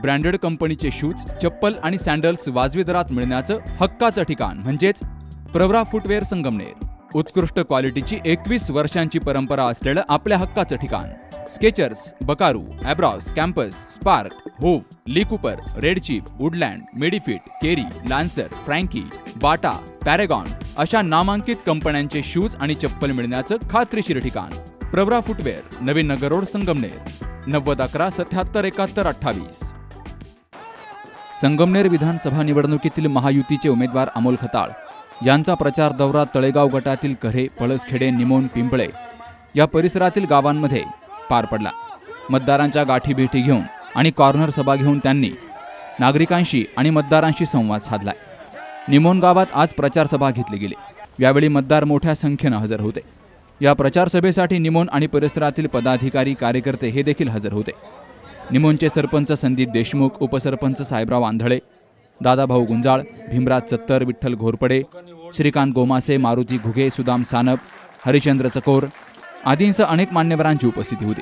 Branded कंपनीचे shoes, चप्पल आणि सँडल्स वाजवी दरात मिळण्याचं हक्काचं ठिकाण म्हणजेच प्रवरा फुटवेअर संगमनेर। उत्कृष्ट क्वालिटीची 21 वर्षांची परंपरा असलेलं आपल्या हक्काचं ठिकाण। Skechers, Buckaroo, Abros, Campus, Sparx, Hove, Lee Cooper, Red Chief, Woodland, Medifit, Kerry, Lancer, Franky, Bata, Paragon अशा नामांकित कंपन्यांचे शूज आणि चप्पल मिळण्याचं खात्रीशीर ठिकाण प्रवरा फुटवेअर, नवीन नगर रोड, संगमनेर। 9011 77 71 28। संगमनेर विधानसभा निवडणुकीतील महायुतीचे उमेदवार अमोल खताळ यांचा प्रचार दौरा तळेगाव गटातील कऱ्हे, पळसखेडे, निमोण, पिंपळे या परिसरातील गावांमध्ये पार पडला। मतदारांच्या गाठीभेटी घेऊन आणि कॉर्नर सभा घेऊन त्यांनी नागरिकांशी आणि मतदारांशी संवाद साधलाय। निमोण गावात आज प्रचार सभा घेतली गेली। यावेळी मतदार मोठ्या संख्येने हजर होते। या प्रचार सभेसाठी निमोण आणि परिसरातील पदाधिकारी, कार्यकर्ते हे देखील हजर होते। निमोणचे सरपंच संदीप देशमुख, उपसरपंच साहेबराव आंधळे, दादाभाऊ गुंजाळ, भीमराज चत्तर, विठ्ठल घोरपडे, श्रीकांत गोमासे, मारुती घुगे, सुदाम सानप, हरिचंद्र चकोर आदींसह अनेक मान्यवरांची उपस्थिती होती।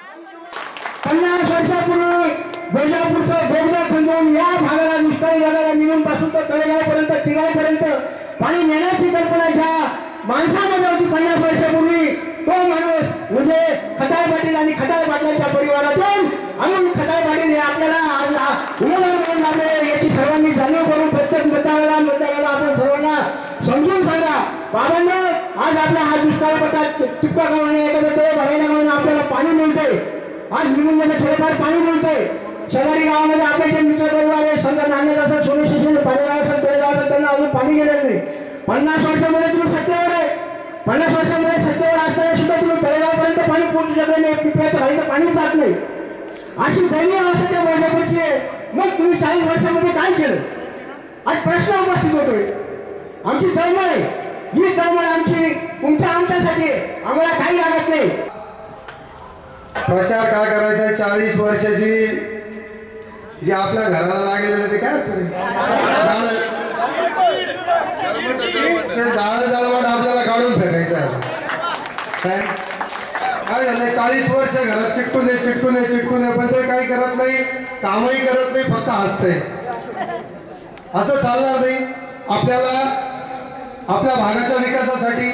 50 वर्षापूर्वी बैजापूरचं बोगदा खंडून या भागाला दुष्काळी भागाला निमोण पासून तर तळेगावपर्यंत, तिगावपर्यंत पाणी नेण्याची कल्पना ज्या माणसामध्ये होती 50 वर्षापूर्वी, तो माणूस म्हणजे खताळ पाटील आणि खताळ पाटलांच्या परिवारातून अमोल खताळ पाटील हे आपल्याला आज उमेदवार म्हणून लाभले याची सर्वांनी जाणीव करून प्रत्येक मतदाराला आपण सर्वांना समजून सांगा। बाबांनो, आज आपला हा दुष्काळ पट्टा टिप्पा करणे एखादं तळे भरायला म्हणून आपल्याला पाणी मिळतंय। आज निमोणमध्ये थोडेफार पाणी मिळतंय। शेजारी गावामध्ये आपले जे मित्र परिवार आहे, संघ नाण्याचा असेल, सोनू स्टेशन, पालेगाव असेल, तळेगाव असेल, त्यांना अजून पाणी गेलेलं नाही। 50 वर्षामध्ये तुम्ही सत्तेवर आहे, 50 वर्षामध्ये सत्तेवर असताना सुद्धा तुम्ही तळेगावपर्यंत पाणी पोहोचू शकले नाही, पिंपळ्याच्या भाईचं पाणी जात नाही। अशी दयनीय अवस्था त्या बैजापूरची आहे। मग तुम्ही 40 वर्षामध्ये काय केलं? आज प्रश्न उपस्थित होतोय। आमची तळमळ आहे, ही तळमळ आमची आमच्यासाठी आम्हाला काही लागत नाही। प्रचार काय करायचा? 40 वर्षाची जी आपल्या घराला लागलेलं ते काय असतं, ते जाळवाट आपल्याला काढून फेकायचं। काय झालंय? 40 वर्ष घरात चिटकून आहे पण ते काही करत नाही, कामही करत नाही, फक्त हसतंय। असं चालणार नाही। आपल्याला आपल्या भागाच्या विकासासाठी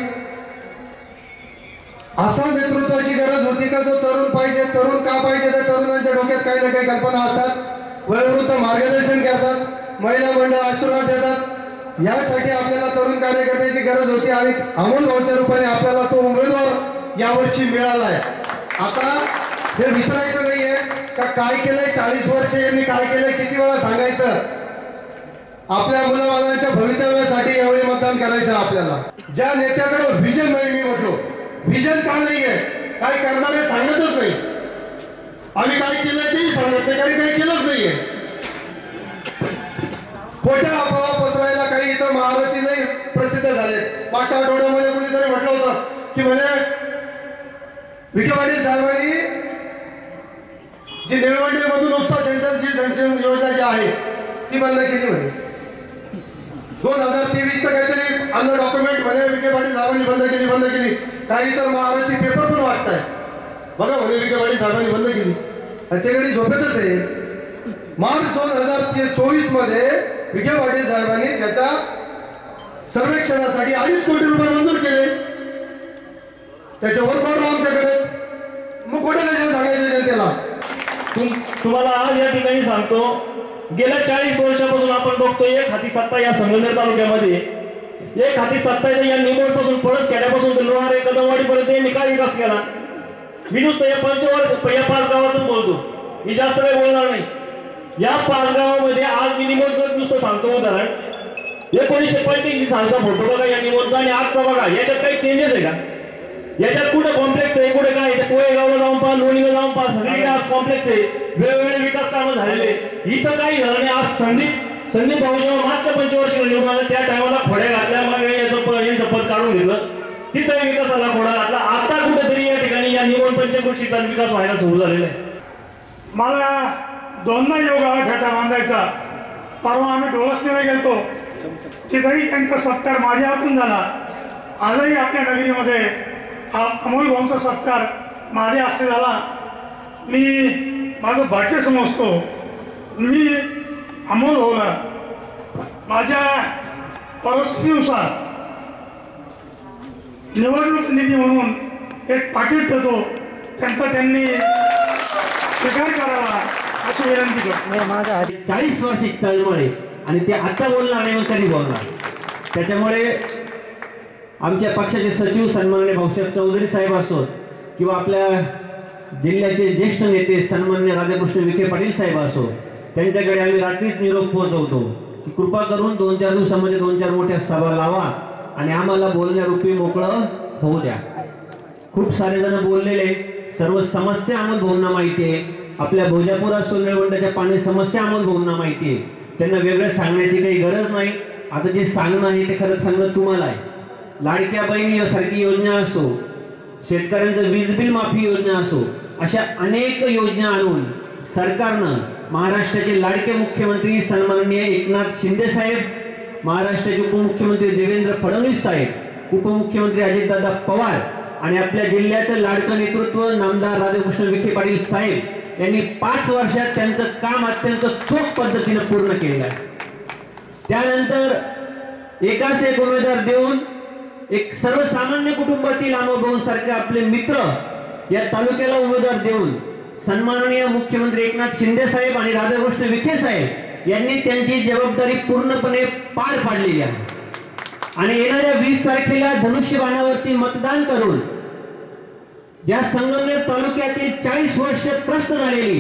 असा नेतृत्वाची गरज होती का जो तरुण पाहिजे। तरुण का पाहिजे? तर तरुणांच्या डोक्यात काही ना काही कल्पना असतात, वयोवृद्ध मार्गदर्शन करतात, महिला मंडळ आशीर्वाद देतात। यासाठी आपल्याला तरुण कार्यकर्त्याची गरज होती आणि अमोल भाऊच्या रूपाने आपल्याला तो उमेदवार यावर्षी मिळालाय। आता हे विसरायचं नाहीये का काय केलंय 40 वर्ष यांनी काय केलंय, किती वेळा सांगायचं। आपल्या मुलाबाळांच्या भवितव्यासाठी यावेळी मतदान करायचं आपल्याला। ज्या नेत्याकडे व्हिजन नाही, मी म्हटलो व्हिजन का नाहीये, काय करणारे सांगतच नाही, आम्ही काय केलंय तेही सांगत नाही, काही केलंच नाहीये। खोट्या अफवा पसरायला काही इथं महारथी नाही प्रसिद्ध झाले। मागच्या आठवड्यामध्ये कुणीतरी म्हटलं होतं की म्हणजे विखे पाटील साहेबांनी जी निळवंडीमधून उपसा सिंचन योजना जी आहे ती बंद केली म्हणे। 2023चं काहीतरी अन्य डॉक्युमेंट मध्ये विखे पाटील साहेबांनी बंद केली। काही तर महाराष्ट्री पेपर पण वाटताय बघा म्हणे विखे पाटील साहेबांनी बंद केली आणि ते कधी झोपेतच आहे। मार्च 2024 मध्ये विखे पाटील साहेबांनी त्याच्या सर्वेक्षणासाठी 2.5 कोटी रुपये मंजूर केले। त्याच्यावर ऑर्डर आमच्याकडे, मग कुठे सांगायचं जनतेला? तुम्हाला आज या ठिकाणी सांगतो, गेल्या 40 वर्षापासून आपण बघतो एक हाती सत्ता या संगमनेर तालुक्यामध्ये, एक हाती सत्ता या निमोण पासून पळस खेड्यापासून तर लोहारे कदमवाडीपर्यंत यांनी काय विकास केला? मी नुसतं या 5 गावातच बोलतो, मी जास्त काही बोलणार नाही। या 5 गावामध्ये आज मी निमोणचं नुसतं सांगतो उदाहरण, 1985 सालचा फोटो बघा या निमोणचा आणि आजचा बघा, याच्यात काही चेंजेस आहे का? याच्यात कुठे कॉम्प्लेक्स आहे, कुठे काय? कोळेगावला जाऊन पहा, लोणीला जाऊन पहा, सगळीकडे आज कॉम्प्लेक्स आहे, वेगवेगळे विकास कामं झालेले। इथं काही झालं नाही। आज संदीप भाऊ जेव्हा मागच्या 25 निवडून आले त्या टायमाला खोड्या घातल्या, मग यांचं पद काढून घेतलं, तिथं विकासाला खोडा घातला। आता कुठेतरी या ठिकाणी या निवड पंचकृषीचा विकास व्हायला सुरू झालेला आहे। मला 2 योगाला फेटा बांधायचा। परवा आम्ही डोळसनेला गेलतो, तिथंही त्यांचा सत्कार माझ्या हातून झाला। आजही आपल्या नगरीमध्ये अमोल भाऊंचा सत्कार माझ्या हस्ते झाला। मी माझं भाग्य समजतो मी अमोल भाऊला माझ्या परिस्थितीनुसार निवडणूक निधी म्हणून एक पाकिट देतो, त्यांचा त्यांनी स्वीकार करावा अशी विनंती करतो. 40 वर्षाची तळमळ आहे आणि ते आता बोलणार नाही, मग कधी बोलणार. त्याच्यामुळे आमच्या पक्षाचे सचिव सन्माननीय भाऊसाहेब चौधरी साहेब असोत किंवा आपल्या जिल्ह्याचे ज्येष्ठ नेते सन्माननीय राधाकृष्ण विखे पाटील साहेब असो, त्यांच्याकडे आम्ही रात्रीच निरोप पोहोचवतो की कृपा करून 2-4 दिवसामध्ये 2-4 मोठ्या सभा लावा आणि आम्हाला बोलण्यारूपी मोकळं होऊ द्या. खूप सारे जण बोललेले, सर्व समस्या अमोल भाऊंना माहिती आहे. आपल्या भोजापुरा सोनळवंडाच्या पाणी समस्या अमोल भाऊंना माहिती आहे. त्यांना वेगळं सांगण्याची काही गरज नाही. आता जे सांगणं आहे ते खरं सांगणं तुम्हाला आहे. लाडक्या बहिणीसारखी योजना असो, शेतकऱ्यांचं वीज बिल माफी योजना असो, अशा अनेक योजना आणून सरकारनं महाराष्ट्राचे लाडके मुख्यमंत्री सन्माननीय एकनाथ शिंदे साहेब, महाराष्ट्राचे उपमुख्यमंत्री देवेंद्र फडणवीस साहेब, उपमुख्यमंत्री अजितदादा पवार आणि आपल्या जिल्ह्याचं लाडकं नेतृत्व नामदार राधाकृष्ण विखे पाटील साहेब यांनी 5 वर्षात त्यांचं काम अत्यंत चोख पद्धतीने पूर्ण केलेलं आहे. त्यानंतर एकाच एक उमेदवार देऊन एक सर्वसामान्य कुटुंबातील अमोलभाऊंसारखे आपले मित्र या तालुक्याला उमेदवार देऊन सन्माननीय मुख्यमंत्री एकनाथ शिंदे साहेब आणि राधाकृष्ण विखे साहेब यांनी त्यांची जबाबदारी पूर्णपणे पार पाडलेली आहे. आणि येणाऱ्या 20 तारखेला धनुष्यबाणावरती मतदान करून या संगमनेर तालुक्यातील 40 वर्ष त्रस्त झालेली,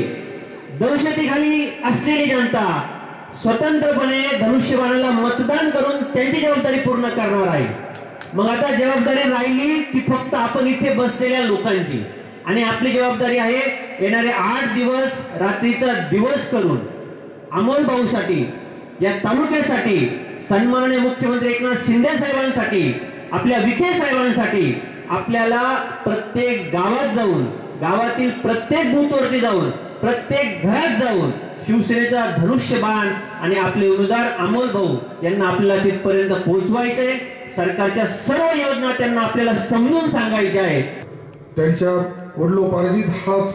दहशतीखाली असलेली जनता स्वतंत्रपणे धनुष्यबाणाला मतदान करून त्यांची जबाबदारी पूर्ण करणार आहे. मग आता जबाबदारी राहिली ती फक्त आपण इथे बसलेल्या लोकांची, आणि आपली जबाबदारी आहे येणारे 8 दिवस रात्रीचा दिवस करून अमोल भाऊसाठी, या तालुक्यासाठी, सन्माननीय मुख्यमंत्री एकनाथ शिंदे साहेबांसाठी, आपल्या विखे साहेबांसाठी आपल्याला प्रत्येक गावात जाऊन, गावातील प्रत्येक बूथवरती जाऊन, प्रत्येक घरात जाऊन शिवसेनेचा धनुष्यबाण आणि आपले उमेदवार अमोल भाऊ यांना आपल्याला तिथपर्यंत पोहोचवायचे. सरकारच्या सर्व योजना त्यांना आपल्याला समजून सांगायच्या आहेत. त्यांच्या वडिलोपार्जित हाच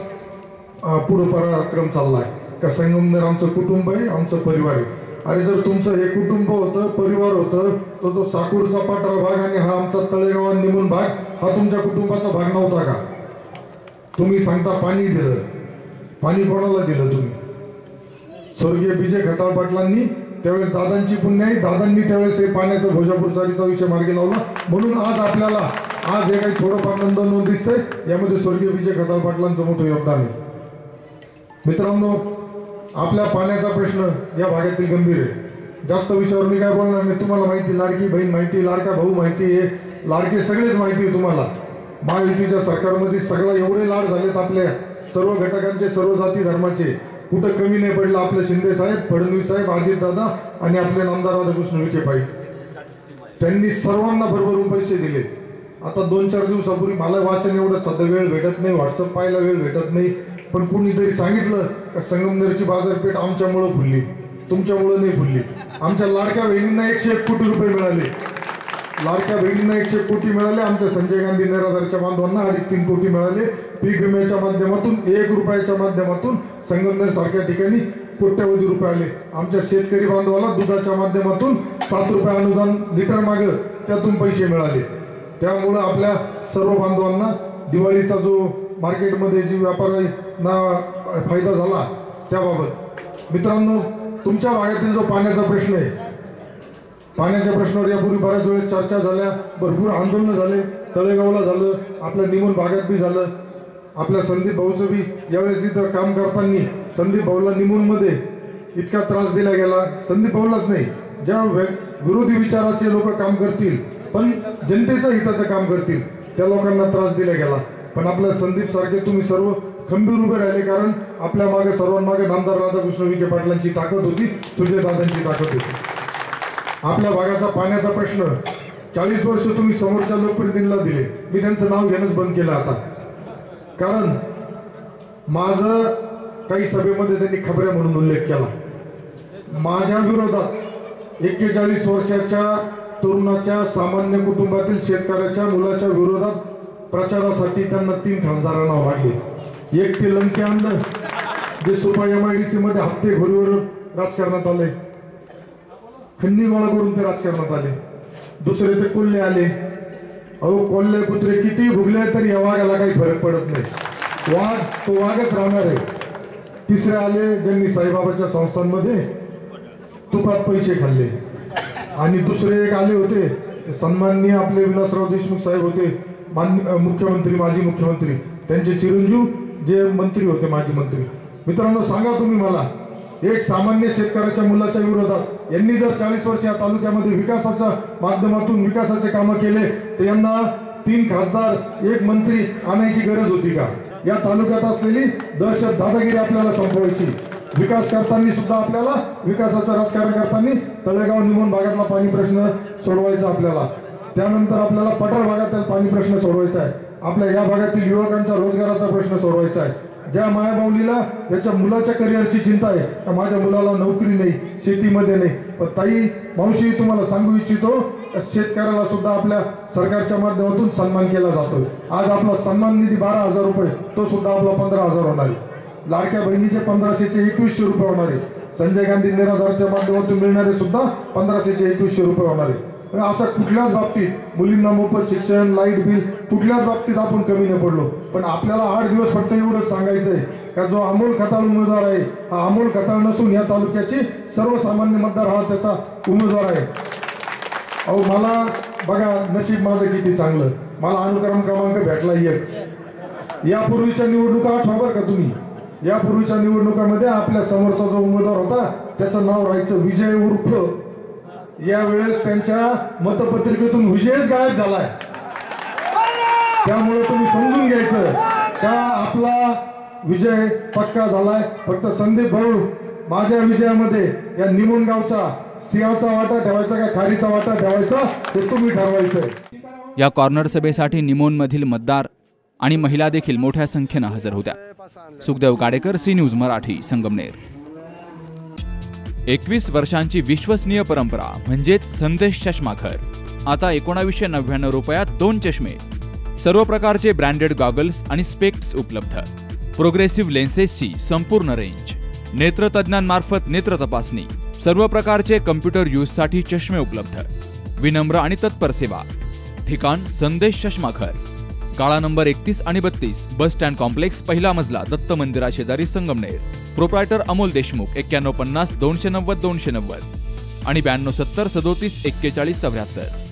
पुढे पराक्रम चाललाय का संगमनेर आमचं कुटुंब आहे, आमचं परिवार आहे. अरे जर तुमचं हे कुटुंब होतं, परिवार होतं, तर तो साकूरचा पाटरा भाग आणि हा आमचा तळेगाव निमून भाग हा तुमच्या कुटुंबाचा भाग नव्हता का? तुम्ही सांगता पाणी दिलं, पाणी कोणाला दिलं तुम्ही? स्वर्गीय विजय खताळ पाटलांनी, त्यावेळेस दादांची पुण्य आहे, दादांनी त्यावेळेस हे पाण्याचा भोजापूरचारीचा विषय मार्गी लावला. म्हणून आज आपल्याला आज हे काही थोडंफार नंदन दिसतंय, यामध्ये स्वर्गीय विजय खताळ पाटलांचं मोठं योगदान आहे. मित्रांनो, आपल्या पाण्याचा प्रश्न या भागातील गंभीर आहे. जास्त विषयावर मी काय बोलणार नाही. तुम्हाला माहिती, लाडकी बहीण माहिती, लाडका भाऊ माहिती आहे, लाडके सगळेच माहिती आहे तुम्हाला. महायुतीच्या सरकारमध्ये सगळं एवढे लाड झालेत आपल्या सर्व घटकांचे, सर्व जाती धर्माचे. कुठं कमी नाही पडलं आपले शिंदे साहेब, फडणवीस साहेब, अजितदादा आणि आपले नामदार राधाकृष्ण विखे पाटील. त्यांनी सर्वांना भरभरून पैसे दिले. आता 2-4 दिवसापूर्वी मला वाचन एवढं सध्या वेळ भेटत नाही, व्हॉट्सअप पाहायला वेळ भेटत नाही, पण कुणीतरी सांगितलं का संगमनेरची बाजारपेठ आमच्यामुळं फुलली, तुमच्यामुळं नाही फुलली. आमच्या लाडक्या बहिणींना 101 कोटी रुपये मिळाले. लाडक्या बहिणींना 101 कोटी मिळाले. आमच्या संजय गांधी निराधारच्या बांधवांना 2.5-3 कोटी मिळाले. पीक विम्याच्या माध्यमातून 1 रुपयाच्या माध्यमातून संगमनेर सारख्या ठिकाणी कोट्यवधी रुपये आले. आमच्या शेतकरी बांधवाला दुधाच्या माध्यमातून 7 रुपये अनुदान लिटर मागं त्यातून पैसे मिळाले. त्यामुळं आपल्या सर्व बांधवांना दिवाळीचा जो मार्केटमध्ये जी व्यापाऱ्यांना फायदा झाला त्याबाबत. मित्रांनो, तुमच्या भागातील जो पाण्याचा प्रश्न आहे, पाण्याच्या प्रश्नावर यापूर्वी बऱ्याच वेळेस चर्चा झाल्या, भरपूर आंदोलनं झाले. तळेगावला झालं, आपल्या निमून भागात बी झालं. आपल्या संदीप भाऊचं बी यावेळेस इथं काम करताना संदीप भाऊला निमूनमध्ये इतका त्रास दिला गेला. संदीप भाऊलाच नाही, ज्या विरोधी विचाराचे लोक काम करतील पण जनतेचं हिताचं काम करतील त्या लोकांना त्रास दिला गेला. पण आपल्या संदीप सारखे तुम्ही सर्व खंबीर उभे राहिले, कारण आपल्या मागे सर्वांमागे नामदार राधाकृष्ण विखे पाटलांची ताकद होती, सुजयदादांची ताकद होती. आपल्या भागाचा पाण्याचा प्रश्न 40 वर्ष तुम्ही समोरच्या लोकप्रतिनिधींना दिले. मी त्यांचं नाव घेणंच बंद केलं आता, कारण माझं काही सभेमध्ये त्यांनी खबऱ्या म्हणून उल्लेख केला. माझ्या विरोधात 41 वर्षाच्या तरुणाच्या सामान्य कुटुंबातील शेतकऱ्याच्या मुलाच्या विरोधात प्रचारासाठी त्यांना 3 खासदारांना मागले. एक ते लंके आणलं, जे सुपा MIDC मध्ये हप्ते घोरीवर राजकारणात आले, खंडी गोळा करून ते राजकारणात आले. दुसरे ते कोल्हे आले. अहो कोल्हे कुत्रे किती भुगले तरी या वाघाला काही फरक पडत नाही. वाघ तो वाघच राहणार आहे. तिसरे आले ज्यांनी साईबाबाच्या संस्थांमध्ये तुपात पैसे खाल्ले. आणि दुसरे एक आले होते सन्माननीय आपले विलासराव देशमुख साहेब होते, मुख्यमंत्री, माजी मुख्यमंत्री, त्यांचे चिरंजीव जे मंत्री होते, माजी मंत्री. मित्रांनो सांगा तुम्ही मला, एक सामान्य शेतकऱ्याच्या मुलाच्या विरोधात यांनी जर 40 वर्ष या तालुक्यामध्ये विकासाच्या माध्यमातून विकासाचे कामं केले तर यांना 3 खासदार, 1 मंत्री आणायची गरज होती का? या तालुक्यात असलेली दहशत दादागिरी आपल्याला संपवायची. विकास करताना सुद्धा आपल्याला, विकासाचं राजकारण करताना तळेगाव निमोण भागातला पाणी प्रश्न सोडवायचा आपल्याला. त्यानंतर आपल्याला पठार भागातील पाणी प्रश्न सोडवायचा आहे. आपल्या या भागातील युवकांचा रोजगाराचा प्रश्न सोडवायचा आहे. ज्या मायाबाऊलीला त्याच्या मुलाच्या करिअरची चिंता आहे का माझ्या मुलाला नोकरी नाही, शेतीमध्ये नाही, पण ताई मावशी तुम्हाला सांगू इच्छितो शेतकऱ्याला सुद्धा आपल्या सरकारच्या माध्यमातून सन्मान केला जातो. आज आपला सन्मान निधी 12,000 रुपये, तो सुद्धा आपला 15,000 होणार आहे. लाडक्या बहिणीचे 1500चे 2100 रुपये होणार आहे. संजय गांधी निराधारच्या माध्यमातून मिळणारे सुद्धा 1500चे 2100 रुपये होणार आहे. असं कुठल्याच बाबतीत मुलींना मोफत शिक्षण, लाईट बिल, कुठल्याच बाबतीत आपण कमी नाही पडलो. पण आपल्याला 8 दिवस फक्त एवढंच सांगायचं आहे का जो अमोल खताळ उमेदवार आहे हा अमोल खताळ नसून या तालुक्याची सर्वसामान्य मतदार हा त्याचा उमेदवार आहे. अहो मला बघा नशीब माझं किती चांगलं, मला अनुक्रम क्रमांक भेटला 1. यापूर्वीच्या निवडणुका आठवा बरं का तुम्ही. यापूर्वीच्या निवडणुकामध्ये आपल्या समोरचा जो उमेदवार होता त्याचं नाव राहायचं विजय उर्फ. यावेळेस त्यांच्या मतपत्रिकेतून विजयच गायब झालाय. त्यामुळे तुम्ही समजून घ्यायचं का आपला विजय पक्का झालाय. फक्त संदीप भाऊ माझ्या विजयामध्ये या निमोण गावचा सिंहाचा वाटा ठेवायचा का खारीचा वाटा ठेवायचा हे तुम्ही ठरवायचं. या कॉर्नर सभेसाठी निमोणमधील मतदार आणि महिला देखील मोठ्या संख्येनं हजर होत्या. Sukhdev Gadekar, C news Marathi, Sangamner. 21 वर्षांची विश्वसनीय परंपरा म्हणजेच संदेश चष्माघर. आता 1999 रुपयात 2 चष्मे, सर्व प्रकारचे ब्रँडेड गॉगल्स आणि स्पेक्ट्स उपलब्ध. प्रोग्रेसिव्ह लेन्सेसची संपूर्ण रेंज, नेत्रतज्ञांमार्फत नेत्र तपासणी, सर्व प्रकारचे कम्प्युटर यूजसाठी चष्मे उपलब्ध. विनम्र आणि तत्पर सेवा. ठिकाण संदेश चष्माघर, गाळा नंबर 31 आणि 32, बस स्टँड कॉम्प्लेक्स, पहिला मजला, दत्त मंदिरा शेजारी, संगमनेर. प्रोप्रायटर अमोल देशमुख. 9150 290 290 आणि 9270 37 41 74.